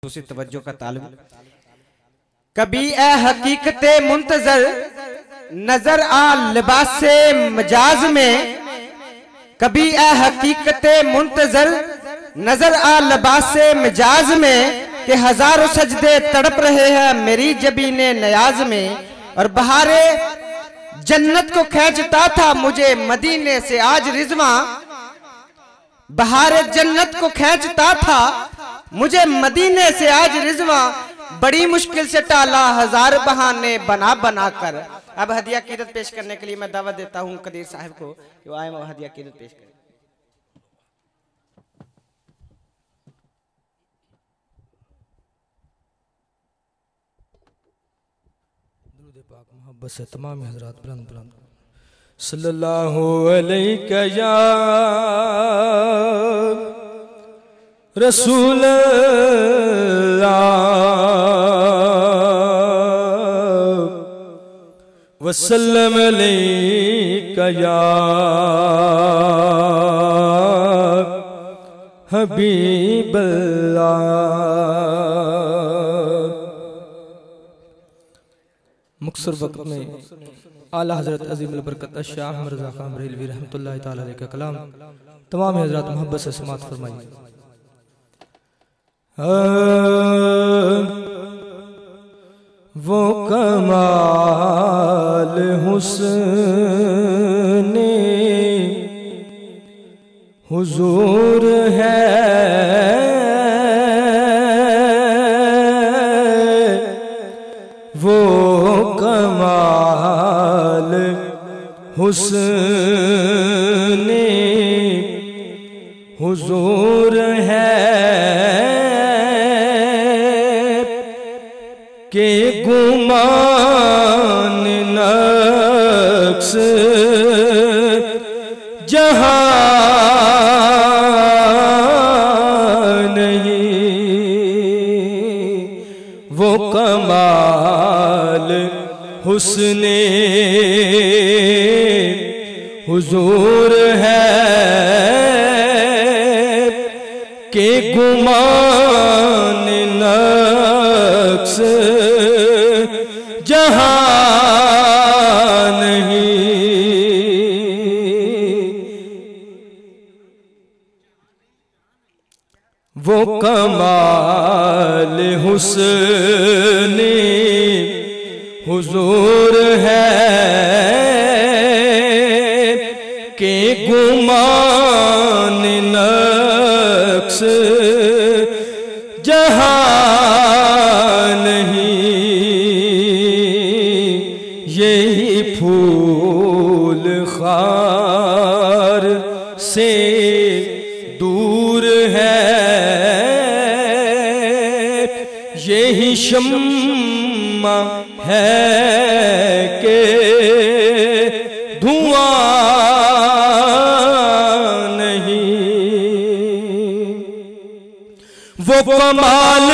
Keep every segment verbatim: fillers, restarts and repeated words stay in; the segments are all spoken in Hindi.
खुसूसी तवज्जो का ताल्लुक। कभी ए हकीकते मुंतजर नजर आ लिबास से मजाज में, कभी ए हकीकते मुंतजर नजर आ लिबास से मिजाज में, कि हजारों सजदे तड़प रहे हैं मेरी जबीने नयाज में। और बहारे जन्नत को खींचता था मुझे मदीने से आज रिजवा, बहारे जन्नत को खींचता था मुझे मदीने से आज रिजवा। बड़ी मुश्किल से टाला हजार बहाने बना बना कर। अब हदिया कीरत पेश करने के लिए मैं दावत देता हूं कदीर साहब को कि वो आए वो हदिया कीरत पेश करें। दुरूद पाक मोहब्बत से तमाम हजरात बुलंद बुलंद सल्लल्लाहु अलैका या रसूल वसल्लम अलैका या हबीबल्लाह। मुख्तसर वक्त में आला हजरत अज़ीमुल बरकत शाह अहमद रज़ा खान बरेलवी रहमतुल्लाहि तआला अलैहि का कलाम तमाम हजरात मोहब्बत से समाअत फरमाइए। वो कमाल हुस्ने हुजूर है, वो कमाल हुस्ने हुजूर है, के गुमान नक्स जहां नहीं। वो कमाल हुस्ने हुजूर है, के गुमान नक्स जहां नहीं। वो कमाल हुस्ने हुजूर है, के गुमान नक्स जहां यही फूल खार से दूर है, यही शम्मा है के धुआं नहीं। वो कमाल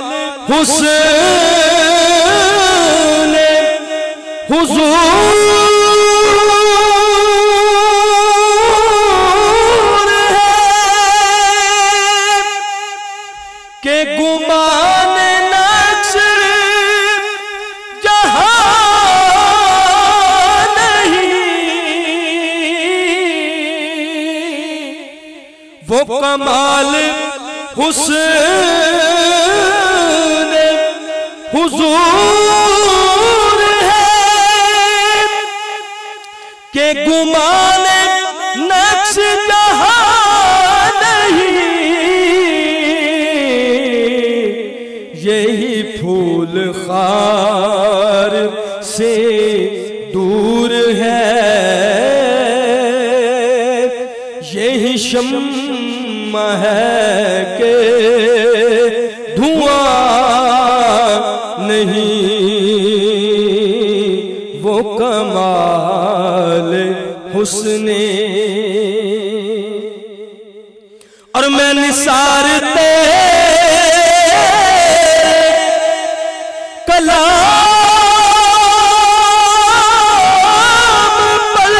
हुस्न हुजूर है, के गुमान नक्श जहां नहीं। वो कमाल हुस्न हुजूर के गुमान नक्श जहां नहीं। यही फूल खार से दूर है, यही शम्मा है के धुआं नहीं। वो कमाल हुस्ने और मैं निसार तेरे कलाम पर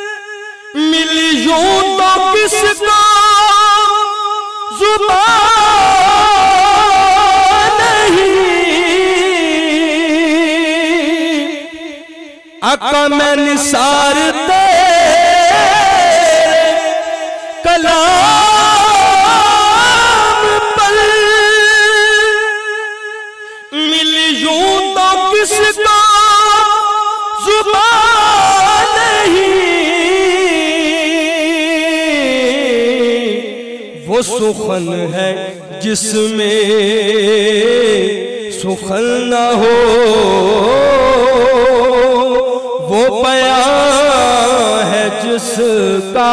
मिली यूं तो किसको जुबान आका मैं निसार तेरे कलाम पर मिल यूं तो किसको जुबान नहीं, वो सुखन है जिसमें सुखन न हो, वो बयां है जिसका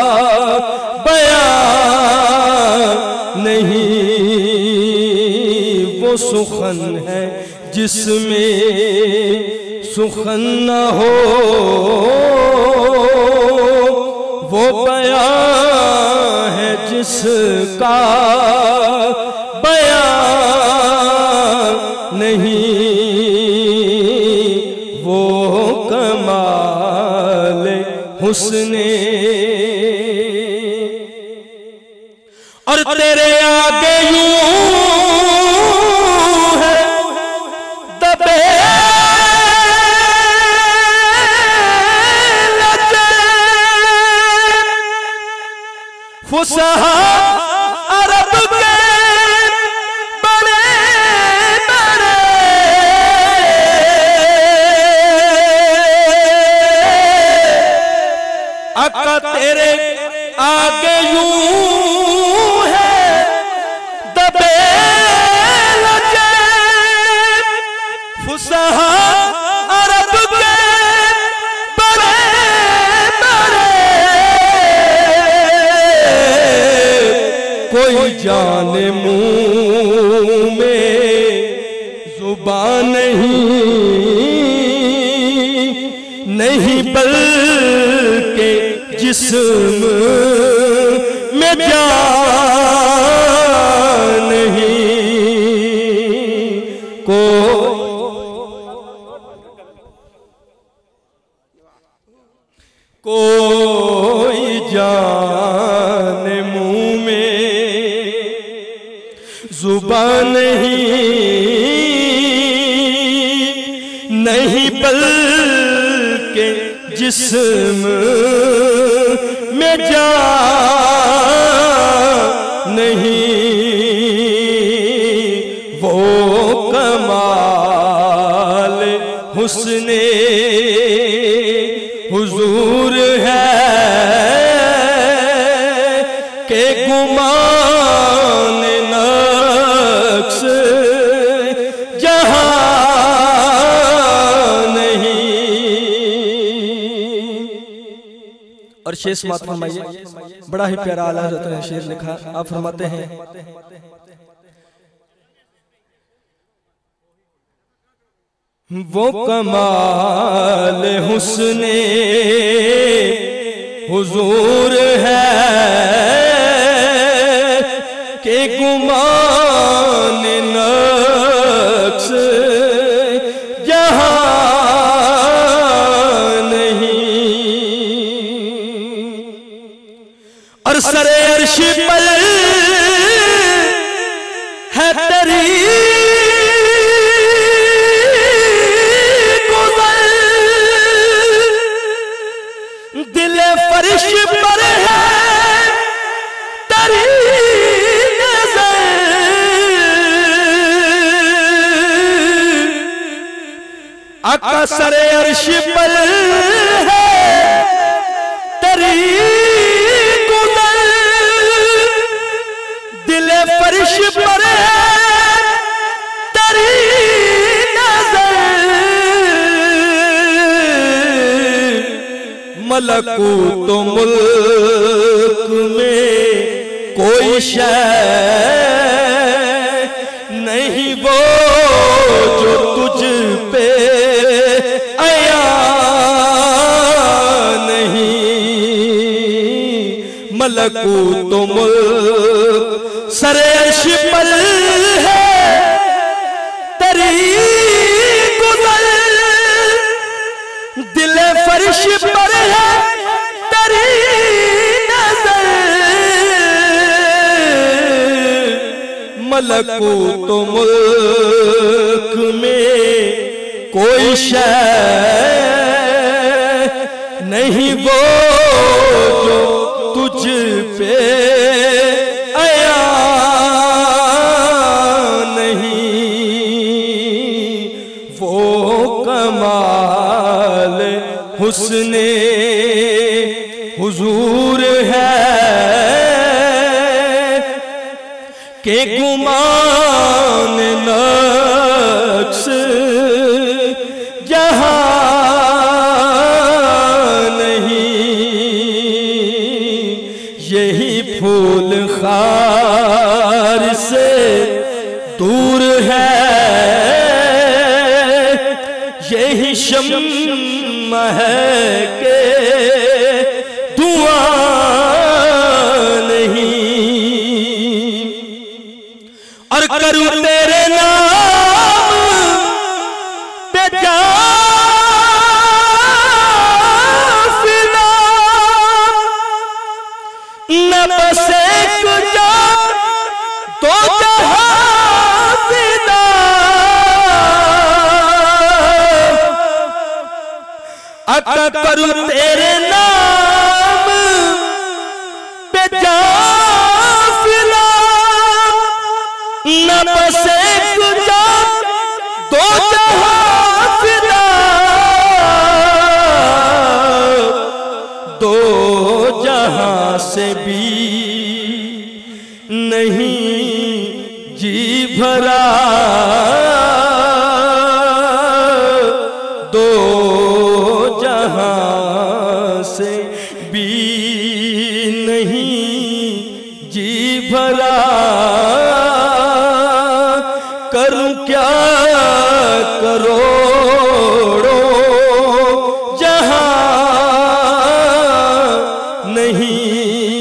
बयां नहीं, वो सुखन है जिसमें सुखन न हो, वो बयां है जिसका बयां नहीं, वो कमाल हुस्ने और तेरे आगे यूं है दबे लजे फुसहा अरब के आका तेरे आगे यूं है दबे लजे फुसहा अरब के बड़े बड़े, कोई जाने मुंह में जुबान नहीं, नहीं बल्कि जिस्म में जान नहीं, को कोई जान मुंह में जुबान नहीं, नहीं बल्कि जिस्म में जान नहीं, वो कमाल हुस्ने हुजूर है के गुमान नक्श जहां और शेर समाप्त फरमाइए। बड़ा ही प्यारा आला हज़रत ने शेर लिखा। आप फरमाते हैं वो कमाल हुस्ने हुजूर है के गुमान नक्श जहां और सरे अर्श पर है तेरी गुज़र, दिल फर्श पर है तेरी नज़र, आका सरे अर्श पर है तेरी फर्श पर तेरी नज़र, मलकूत मुल्क में कोई शय नहीं वो जो तुझ पे आया नहीं, मलकूत मुल्क सरे अर्श पर है तेरी गुज़र, दिल फर्श पर है तेरी नज़र, मलकूत मुल्क में कोई शय नहीं वो जो तुझ पे आया नहीं, वो कमाल हुस्ने हुजूर है के गुमान नक्श जहां फूल खार से दूर है, यही शम्म है के धुआं नहीं। और करूं तेरे नाम पे न बसे कुजा तो जहां फिदा, अका करूं तेरे नाम पे जाफिला, न बसे कुजा तो जहां फिदा, दो जहां से भी नहीं जी भरा, दो जहां से भी नहीं जी भरा। करूं क्या करोड़ों जहां नहीं,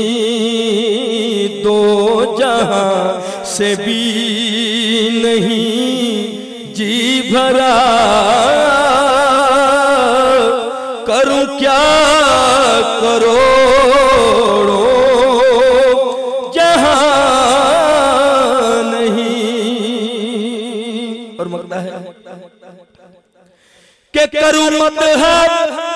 दो जहां से भी नहीं जी भरा। करूं क्या करोड़ों जहां नहीं। और मकता है कि करूं मदहब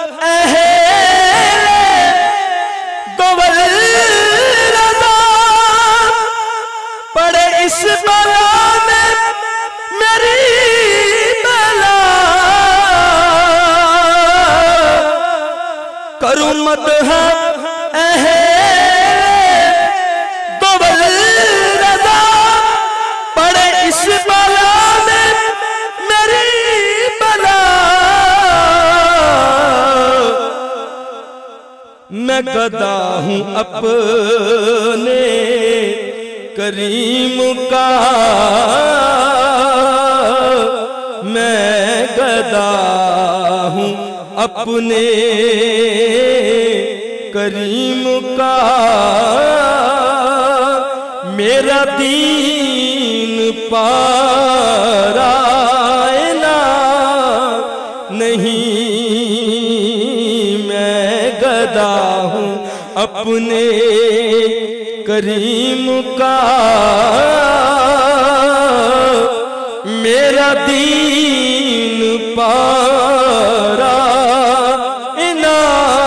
पड़े इस बला में मेरी बला, करूं मदहब दोबल रज़ा, पड़े इस बला में मेरी बला। मैं गदा हूं अपने करीम का, मैं गदा हूं अपने करीम का। मेरा दीन पारायना नहीं, मैं गदा हूं अपने करीम का। मेरा दीन पारा इना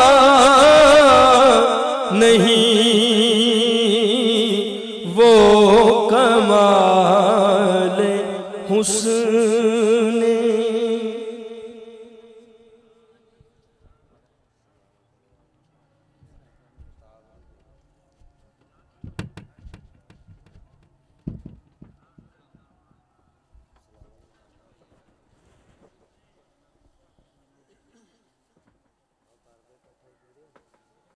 नहीं, वो कमाल हुस्न